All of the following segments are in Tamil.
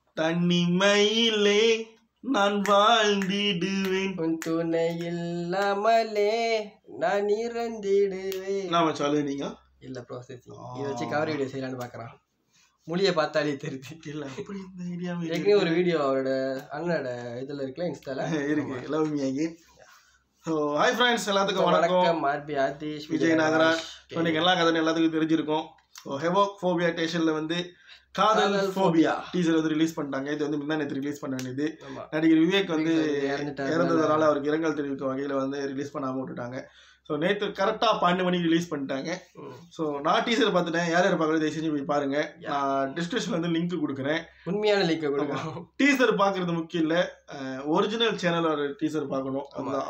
தனிமையிலே நான் வாழ்ந்திடுவேன் உன் துணை இல்லாமலே நான் இறந்திடுவேன். நாம சொல்லு நீங்க இல்ல ப்ராசஸிங் இதை வச்சு கவர் வீடியோ செய்யலான்னு பாக்குறான். மொழியை பார்த்தாலே தெரியுது. இல்ல அப்படி இந்த ஐடியா ஏற்கனவே ஒரு வீடியோ அவரோட அண்ணனோட இதுல இருக்குல்ல இன்ஸ்டால இருக்கு. Love me again. So hi friends, எல்லாத்துக்கும் வணக்கம். ஆர்பி ஆதிஷ், விஜய் நாகராஜ். ஸோ நீங்கள் எல்லா கதை எல்லாத்துக்கும் தெரிஞ்சிருக்கும். ஸோ ஹெவோக் ஃபோபியா ஸ்டேஷனில் வந்து காதல் ஃபோபியா டீசர் வந்து ரிலீஸ் பண்ணிட்டாங்க. இது வந்து முந்தா நேற்று ரிலீஸ் பண்ண வேண்டியது. நடிகர் விவேக் வந்து இறந்ததுனால அவருக்கு இரங்கல் தெரிவிக்கும் வகையில் வந்து ரிலீஸ் பண்ணாமல் விட்டுட்டாங்க. ஸோ நேற்று கரெக்டாக 12 மணிக்கு ரிலீஸ் பண்ணிட்டாங்க. ஸோ நான் டீசர் பார்த்துட்டேன். யார் யார் பார்க்குறது தயவு செஞ்சு போய் பாருங்க. நான் டிஸ்கிரிப்ஷனில் வந்து லிங்க் கொடுக்குறேன். உண்மையான லிங்க் கொடுக்குறேன். டீசர் பார்க்கறது முக்கியம் இல்லை, ஒரிஜினல் சேனலோட டீசர் பார்க்கணும்.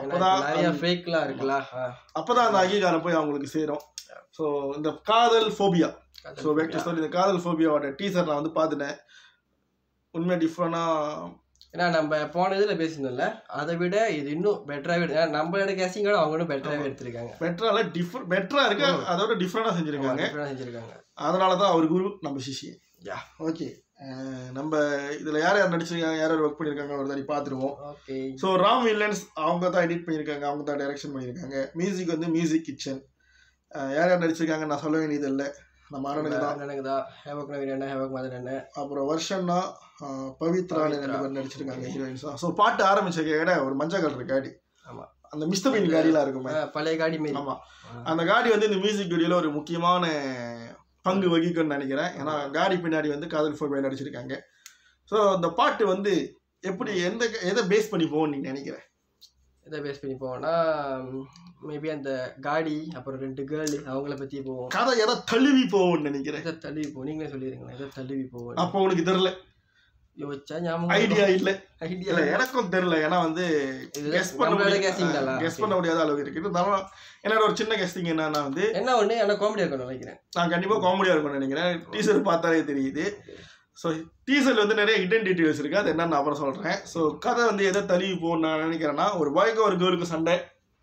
அப்போதான் அந்த அங்கீகாரம் போய் அவங்களுக்கு சேரும். ஸோ இந்த காதல் ஃபோபியா, ஸோ இந்த காதல் ஃபோபியாவோட டீசர் நான் வந்து பார்த்துட்டேன். உண்மையாக டிஃப்ரெண்டாக, ஏன்னா நம்ம போன இதில் பேசினோம்ல, அதை விட இது இன்னும் பெட்டராகவே ஏன்னா நம்மளோட கேசிங்கோட அவங்க இன்னும் பெட்டராகவே எடுத்திருக்காங்க. பெட்டராக இருக்கு, அதோட டிஃப்ரெண்டாக செஞ்சுருக்காங்க. அதனால தான் அவர் குரு நம்ம சிஷியன். ஓகே, நம்ம இதில் யார் யார் நடிச்சிருக்காங்க, யார் யார் ஒர்க் பண்ணியிருக்காங்க ஒரு தாடி பார்த்துருவோம். ஓகே. ஸோ ராம் வில்லன்ஸ் அவங்க தான் எடிட் பண்ணியிருக்காங்க, அவங்க தான் டைரக்ஷன் பண்ணியிருக்காங்க. மியூசிக் வந்து மியூசிக் கிச்சன். யார் யார் நடிச்சிருக்காங்க நான் சொல்ல வேண்டியது இல்லை, நம்ம அண்ணனுக்கு தான். ஹேவக் நவீன், ஹேவக் மதன், அப்புறம் வருஷன்னா பவித்ரா நடிச்சிருக்காங்க ஹீரோயின்ஸா. ஸோ பாட்டு ஆரம்பிச்ச கேட ஒரு மஞ்சள் கலர் காடி, அந்த மிஸ்டர் பீன் காடிலாம் இருக்குமே, பழைய காடி. ஆமாம், அந்த காடி வந்து இந்த மியூசிக் வீடியோவில் ஒரு முக்கியமான பங்கு வகிக்கும்னு நினைக்கிறேன். ஏன்னா காடி பின்னாடி வந்து காதல் ஃபோபியா நடிச்சிருக்காங்க. ஸோ இந்த பாட்டு வந்து எப்படி எதை பேஸ் பண்ணி போகும்னு நீங்கள் நினைக்கிறேன்? எதை பேஸ் பண்ணி போவோம்னா மேபி அந்த காடி, அப்புறம் 2 கேர்ள் அவங்கள பற்றி போவோம். கதை எதை தழுவி போகும்னு நினைக்கிறேன். எதை தழுவி போவோம் நீங்களே சொல்லிடுங்களேன். எதை தழுவி போவோம் அப்போ உனக்கு தெரியல, யோசிச்சா ஞாபகம் ஐடியா இல்லை. எனக்கும் தெரியல, ஏன்னா வந்து கெஸ் பண்ண முடியாத அளவுக்கு இருக்கு. இருந்தாலும் என்னோட ஒரு சின்ன கெஸ்டிங் என்னன்னா வந்து என்ன ஒன்று என்ன காமெடியாக இருக்கும்னு நினைக்கிறேன். நான் கண்டிப்பாக காமெடியாக இருக்கும்னு நினைக்கிறேன். டீசர் பார்த்தாலே தெரியுது. ஸோ டீசரில் வந்து நிறைய ஹிடன் டீட்டெயில்ஸ் இருக்குது, அது என்னன்னு அப்புறம் சொல்கிறேன். ஸோ கதை வந்து எதை தழுவி போகணும்னு நான் நினைக்கிறேன்னா, ஒரு பாய்க்கும் ஒரு கேர்ளுக்கு சண்டை.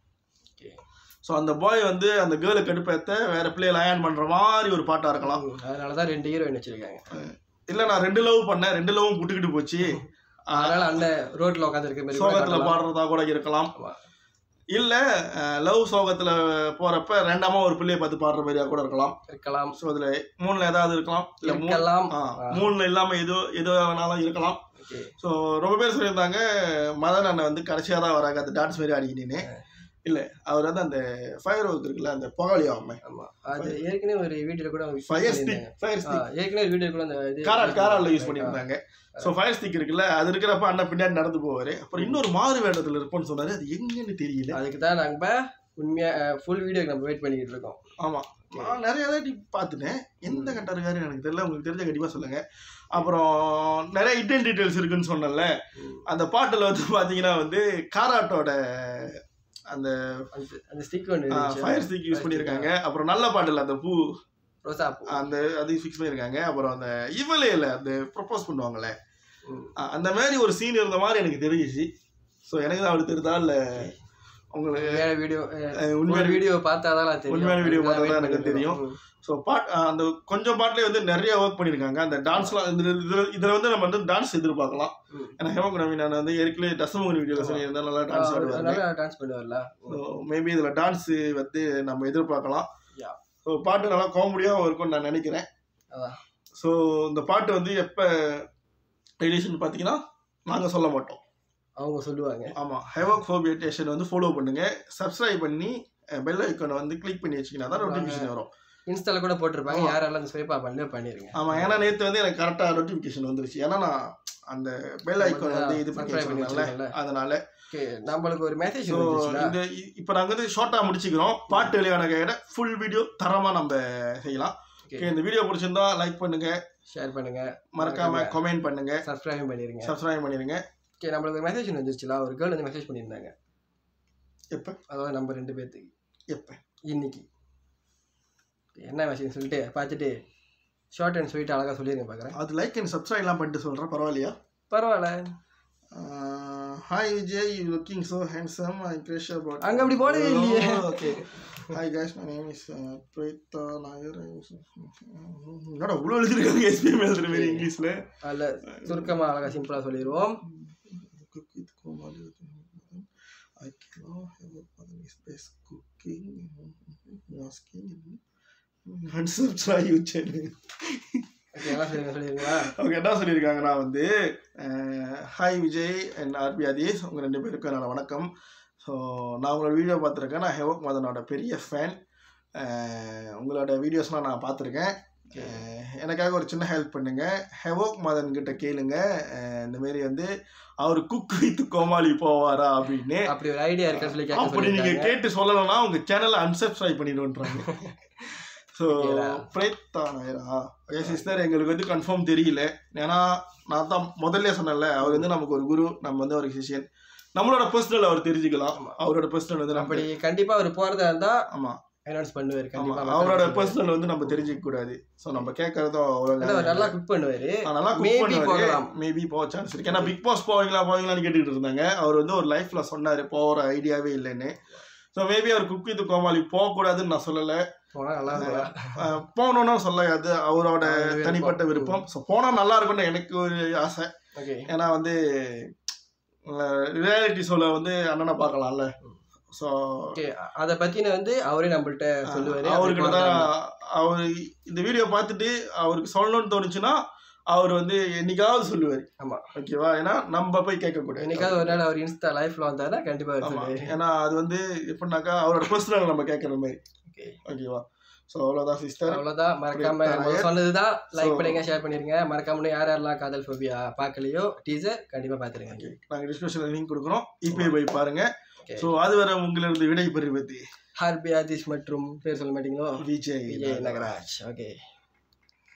ஸோ அந்த பாய் வந்து அந்த கேர்ளை கடுப்பேற்ற வேற பிள்ளைகளை அயன் பண்ணுற மாதிரி ஒரு பாட்டாக இருக்கலாம். அதனால தான் 2 ஹீரோயின் வச்சிருக்காங்க. இல்லை, நான் 2 லவ் பண்ணேன், 2 லவ்வும் புட்டுக்கிட்டு போச்சு, அதனால அந்த ரோட்டில் உட்காந்துருக்க மாதிரி சோகத்தில் பாடுறதா கூட இருக்கலாம். இல்லை லவ் சோகத்தில் போகிறப்ப ரெண்டாமா ஒரு பிள்ளையை பார்த்து பாடுற மாதிரியா கூட இருக்கலாம். ஸோ அதில் 3ல் ஏதாவது இருக்கலாம், இல்லை 3ல் இல்லாமல் எதோ வேணாலும் இருக்கலாம். ஸோ ரொம்ப பேர் சொல்லியிருந்தாங்க மதன் அண்ணன் வந்து கடைசியாக தான் வராங்க அந்த டான்ஸ் மாரி ஆடிக்கிட்டேன்னு. இல்லை, அவர் வந்து அந்த ஃபயர் ஒர்க் இருக்குல்ல, அந்த புகழி ஆமாம், அது ஏற்கனவே ஒரு வீடியோவில் கூட ஏற்கனவே வீடியோ கூட அந்த காரால யூஸ் பண்ணியிருந்தாங்க. ஸோ ஃபயர் ஸ்டிக் இருக்குல்ல, அது இருக்கிறப்ப அண்ணன் பின்னாடி நடந்து போவார். அப்புறம் இன்னொரு மாறு வேடத்தில் இருப்போம்னு சொன்னார், அது எங்கன்னு தெரியல. அதுக்கு தான் நாங்கள் உண்மையாக ஃபுல் வீடியோக்கு நம்ம வெயிட் பண்ணிக்கிட்டு இருக்கோம். ஆமாம், நான் நிறைய தாட்டி பார்த்துட்டேன், எந்த கண்டா இருக்காருன்னு எனக்கு தெரியல, உங்களுக்கு தெரிஞ்ச கண்டிப்பாக சொல்லுங்கள். அப்புறம் நிறைய ஹிடன் டீட்டெயில்ஸ் இருக்குன்னு சொன்னல, அந்த பாட்டில் வந்து பார்த்தீங்கன்னா வந்து காராட்டோட அந்த ஸ்டிக் ஒன்று ஃபயர் ஸ்டிக் யூஸ் பண்ணியிருக்காங்க. அப்புறம் நல்ல பாட்டில் அந்த பூ ரோசா அந்த அதையும் ஃபிக்ஸ் பண்ணியிருக்காங்க. அப்புறம் அந்த இவளே இல்லை அந்த ப்ரொப்போஸ் பண்ணுவாங்களே, அந்த மாதிரி ஒரு சீன் இருந்த மாதிரி எனக்கு தெரிஞ்சிச்சு. ஸோ எனக்கு தான் அவளுக்கு தெரியுதா இல்லை உங்களுக்கு உண்மையான வீடியோ பார்த்தா தான் எனக்கு தெரியும். ஸோ அந்த கொஞ்சம் பாட்டிலே வந்து நிறைய ஒர்க் பண்ணியிருக்காங்க. அந்த டான்ஸ்லாம் இதில் வந்து நம்ம வந்து டான்ஸ் எதிர்பார்க்கலாம். ஏன்னா ஹேமக் நவீன் நான் வந்து ஏற்கனவே தசமோகன் வீடியோவில் சொல்லியிருந்தேன், நல்லா டான்ஸ் ஆடுவாங்க. ஸோ மேபி இதில் டான்ஸு வந்து நம்ம எதிர்பார்க்கலாம். ஸோ பாட்டு நல்லா காமெடியாக இருக்கும்னு நான் நினைக்கிறேன். ஸோ இந்த பாட்டு வந்து எப்போ ரிலீஸ்ன்னு பார்த்தீங்கன்னா நாங்கள் சொல்ல மாட்டோம், அவங்க சொல்லுவாங்க. ஆமாம், ஹேவக் ஃபோபியா ஸ்டேஷன் வந்து ஃபாலோ பண்ணுங்கள், சப்ஸ்கிரைப் பண்ணி பெல் ஐக்கானை வந்து கிளிக் பண்ணி வச்சிங்கன்னா தான் நோட்டிஃபிகேஷன் வரும். இன்ஸ்டால கூட போட்டிருப்பாங்க, யாரெல்லாம் அந்த ஸ்வைப் பண்ணிருங்க. ஆமாம், ஏன்னா நேற்று வந்து எனக்கு கரெக்டாக நோட்டிஃபிகேஷன் வந்துருச்சு, ஏன்னா நான் அந்த பெல் ஐக்கான் வந்து இது பண்ணி அதனால நம்மளுக்கு ஒரு மெசேஜ். இந்த இப்போ நாங்கள் வந்து ஷார்ட்டாக முடிச்சுக்கிறோம். பாட்டு வெளியான கையிட ஃபுல் வீடியோ தரமாக நம்ம செய்யலாம். இந்த வீடியோ பிடிச்சிருந்தா லைக் பண்ணுங்க, ஷேர் பண்ணுங்க, மறக்காம கமெண்ட் பண்ணுங்க, சப்ஸ்கிரைப் பண்ணிருங்க. ஓகே, நம்மளுக்கு ஒரு மெசேஜ் வந்துருச்சுல, ஒரு கேர்ள் வந்து மெசேஜ் பண்ணியிருந்தாங்க. எப்போ? அதாவது நம்ம 2 பேர்த்துக்கு. எப்போ? இன்னைக்கு. என்ன மெசேஜ் சொல்லிட்டு பார்த்துட்டு ஷார்ட் அண்ட் ஸ்வீட் அழகாக சொல்லிடுங்க பார்க்குறேன். அது லைக் அண்ட் சப்ஸ்கிரைப்லாம் பண்ணிட்டு சொல்கிறேன், பரவாயில்லையா? பரவாயில்ல. Hi Vijay, you looking so handsome. I crush about. அங்கே அப்படி போடவே இல்லையே. Okay. Hi guys, my name is Pretha Nair. என்னடா இவ்வளோ எழுதிருக்காங்க எஸ்பிஎம் எழுதுற மாதிரி இங்கிலீஷில். அதில் சுருக்கமாக அழகாக சிம்பிளாக சொல்லிடுவோம். I cannot have a mother is best cooking. Asking unsubscribe you channel. என்ன சொல்லியிருக்காங்கன்னா வந்து hi Vijay and RP Aadhish, உங்கள் 2 பேருக்கும் என்னோட வணக்கம். ஸோ நான் உங்களோட வீடியோ பார்த்துருக்கேன். நான் ஹெவோக் மதனோட பெரிய ஃபேன். உங்களோட வீடியோஸ்லாம் நான் பார்த்துருக்கேன். எனக்காக ஒரு சின்ன ஹெல்ப் பண்ணுங்க. ஹெவோக் மதன் கிட்ட கேளுங்க, இந்தமாரி வந்து அவர் குக் வித் கோமாளி போவாரா அப்படின்னு. அப்படி ஒரு ஐடியா இருக்கா சொல்லி அப்படி நீங்கள் கேட்டு சொல்லலைன்னா உங்கள் சேனலை அன்சப்ஸ்கிரைப் பண்ணிடுன்றாங்க. ஸோ பிரேத்தா நாயரா சிஸ்டர் எங்களுக்கு வந்து கன்ஃபார்ம் தெரியல. ஏன்னா நான் தான் முதல்ல சொன்னேன்ல, அவர் வந்து நமக்கு ஒரு குரு, நம்ம வந்து ஒரு சிஷியன். நம்மளோட பர்சனல் அவர் தெரிஞ்சுக்கலாம். அவரோட பர்சனல் வந்து அப்படி கண்டிப்பாக அவர் போகிறதா இருந்தால் ஆமாம் அனௌன்ஸ் பண்ணுவார். கண்டிப்பாக அவரோட பர்சனல் வந்து நம்ம தெரிஞ்சிக்க கூடாது. ஸோ நம்ம கேட்கறதும் நல்லா குக் பண்ணுவார். நல்லா குக் பண்ணுவார். மேபி போக சான்ஸ் இருக்கு. ஏன்னா பிக் பாஸ் போவீங்களான்னு கேட்டுக்கிட்டு இருந்தாங்க. அவர் வந்து ஒரு லைஃப்ல சொன்னார் போகிற ஐடியாவே இல்லைன்னு. ஸோ மேபி அவர் குக் வித் கோமாளி போகக்கூடாதுன்னு நான் சொல்லலை. போகணும்னு சொல்லாது, அவரோட தனிப்பட்ட விருப்பம். ஸோ போனால் நல்லா இருக்கும்னு எனக்கு ஒரு ஆசை. ஏன்னா வந்து ரியாலிட்டி ஷோல வந்து அண்ணனை பார்க்கலாம்ல. ஸோ அதை பற்றின வந்து அவரே நம்மள்கிட்ட சொல்லுவார். அவர்கிட்ட தான் அவர் இந்த வீடியோ பார்த்துட்டு அவருக்கு சொல்லணும்னு தோணுச்சுன்னா அவர் வந்து என்னைக்காவது சொல்லுவார். ஆமாம், ஓகேவா? ஏன்னா நம்ம போய் கேட்கக்கூடாது. என்னைக்காவது ஒரு நாள் அவர் இன்ஸ்டா லைஃப்ல வந்தாருன்னா கண்டிப்பாக. ஏன்னா அது வந்து எப்படின்னாக்கா அவரோட பர்சனல் நம்ம கேட்குற மாதிரி. ஓகேவா? ஸோ அவ்வளோதான் சிஸ்டர், அவ்வளோதான். மறக்காம சொன்னதுதான் லைக் பண்ணுங்க, ஷேர் பண்ணிருங்க. மறக்காம யாரெல்லாம் காதல் ஃபோபியா பார்க்கலையோ டீசர் கண்டிப்பாக பார்த்துருங்க. நாங்கள் டிஸ்கிரிப்ஷனில் லிங்க் கொடுக்குறோம், இப்போயே போய் பாருங்க. ஸோ அதுவரை உங்களிருந்து விடை பெறுவது ஆர்பி ஆதீஷ் மற்றும் பேர் சொல்ல மாட்டீங்களோ விஜய் நகராஜ். ஓகே.